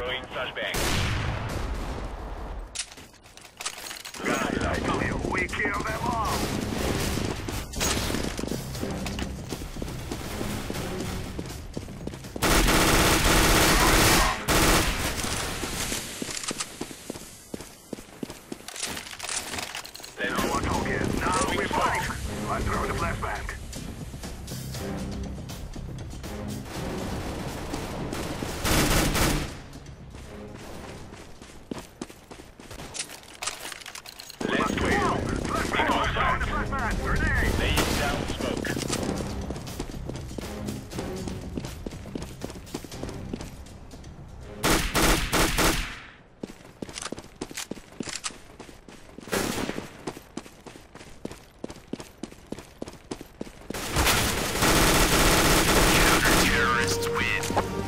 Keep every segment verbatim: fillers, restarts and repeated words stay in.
Throwing flashbang. Guys, I tell you, we kill them all! No one talking. Now we smoke. I'm throwing the flashbang. Let's go. Flashbang. Flashbang. Grenade. Laying down smoke. Terrorists win.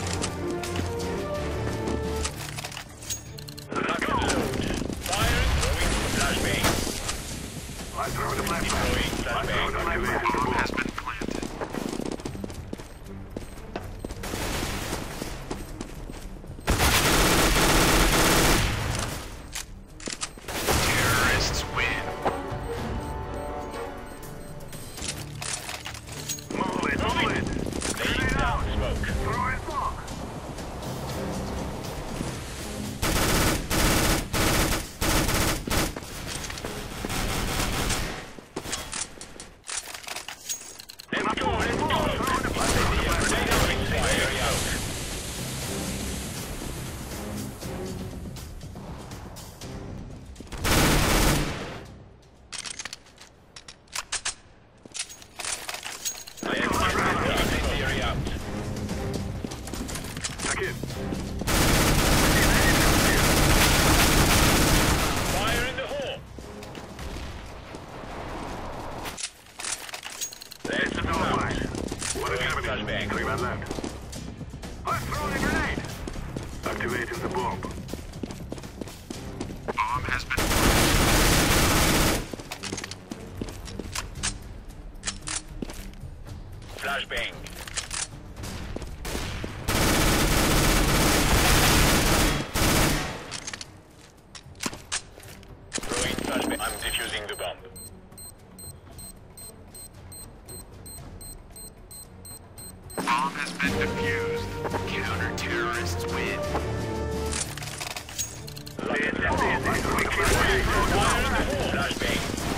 Lock and load. Fire. Throwing flashbang. I'm throwing the flashbang. Throwing I'm throwing the flashbang. flashbang. Bomb has been planted. Terrorists win. Move it, move it. Laying down smoke. Throwing smoke. Let's go. Let's go. Throwing fire out. Let's get the incendiary out. Back in. Fire in the hole. Let's No go. flash. What is happening? Flashbang. Three man left. I'm throwing a grenade. Activating the bomb. Bomb has been Flashbang. Throwing flashbang. I'm defusing the bomb. Bomb has been defused. Counter-terrorists win. Lock and load. Fire in the hole. Flashbang.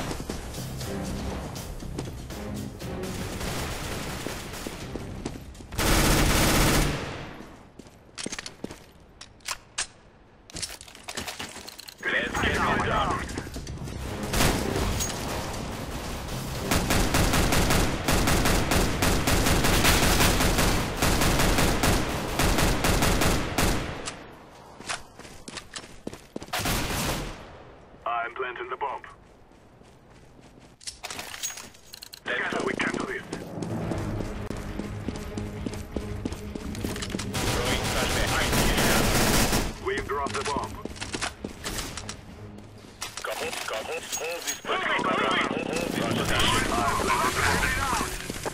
Let's get it done. I'm planting the bomb. Let's Together go. we can do this. Throwing flashbang. We've dropped the bomb. Couple, couple, hold this flashbang. Hold this position. I'm planting the bomb.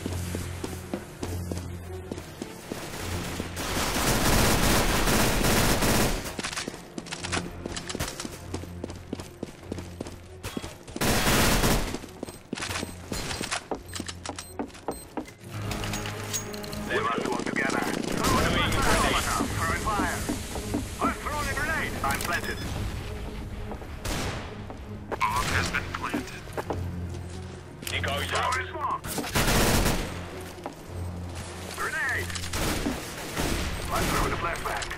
We must work together. Throwing a grenade. Throwing fire. I'm throwing a grenade. I'm planted. Bomb has been planted. Decoys out. Throwing smoke. Grenade. I'm throwing a flashbang.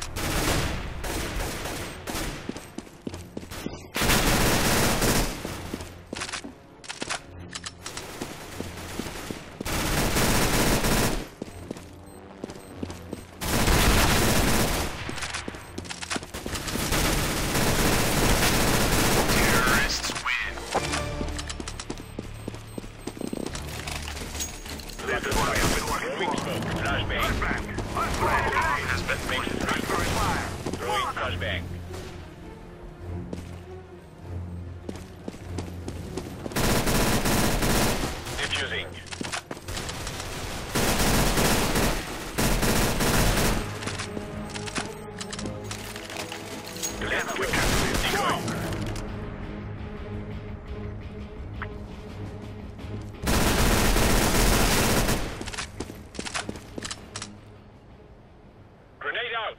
Terrorists win. This is what I have been working Throwing for. smoke. Flashbang. Flashbang. I'm throwing a Bomb grenade. has been Makes planted. it I'm throwing fire. Throwing flashbang. Defusing. out.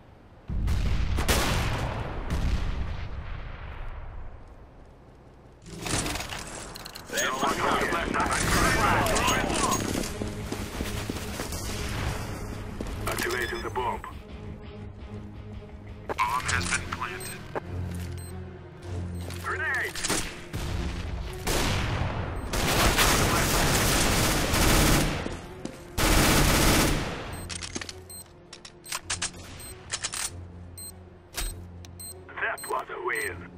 No one target left on fire. Activating the bomb. Bomb has been planted. Grenade! That was a win.